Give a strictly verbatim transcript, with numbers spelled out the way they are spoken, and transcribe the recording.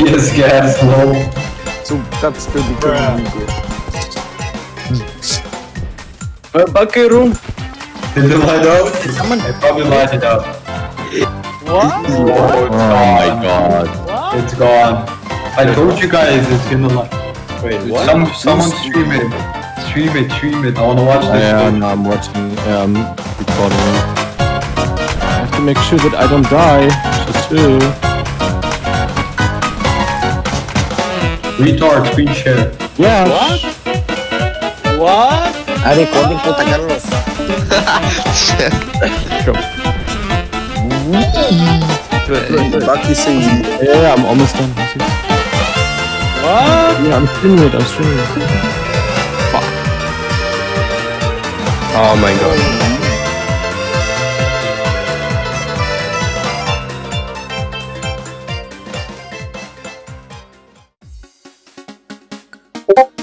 Yes, gas, lol. So that's the difference. Back your room. Did it light up? It probably lighted up. What? Oh, it's Oh gone. my god. What? It's gone. I told you guys it's gonna light. Wait, Some, someone stream it. Stream it, stream it. I wanna watch this. Yeah, no, I'm watching, yeah, I'm recording. I have to make sure that I don't die. Just too. Retard, screen share. Yeah. What? What? Ah, recording puta Carlos. Bucky saying, Yeah, I'm almost done. What? Yeah, I'm streaming it, I'm streaming it. Fuck. Oh my god.